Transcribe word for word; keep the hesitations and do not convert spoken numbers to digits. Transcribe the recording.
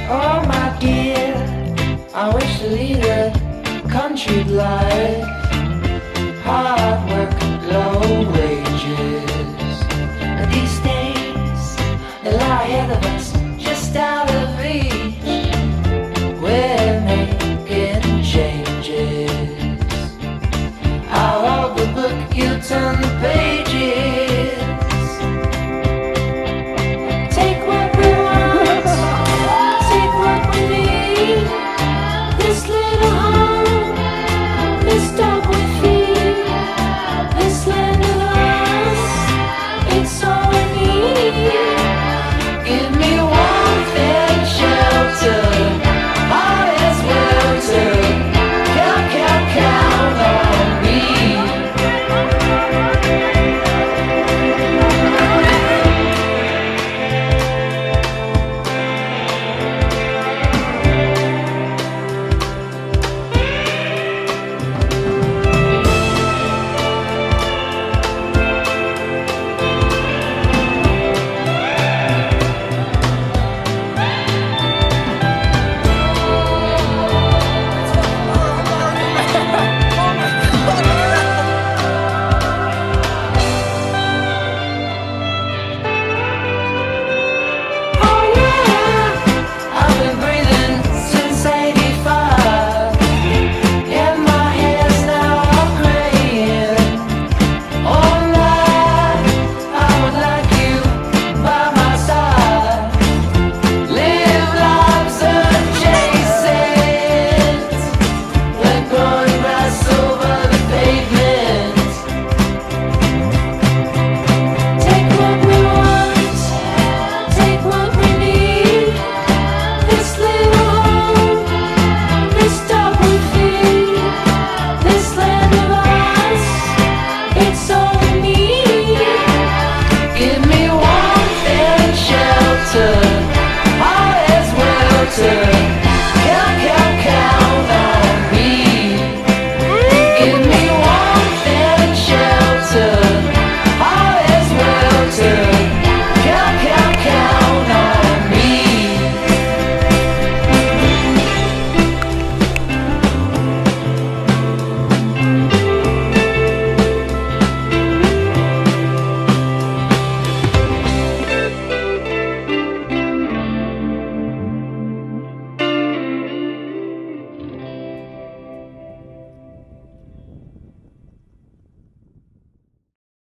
Oh my dear, I wish to lead a country life, hard work, low wages. These days that lie ahead of us, just out of reach. We're making changes. I'll hold the book, you turn the pages. Take what we want, take what we need. This little home, this dog we feed, this land of us, it's all we need. Give me warmth and shelter, heart as welter. Count, count, count on me. Heart as welter.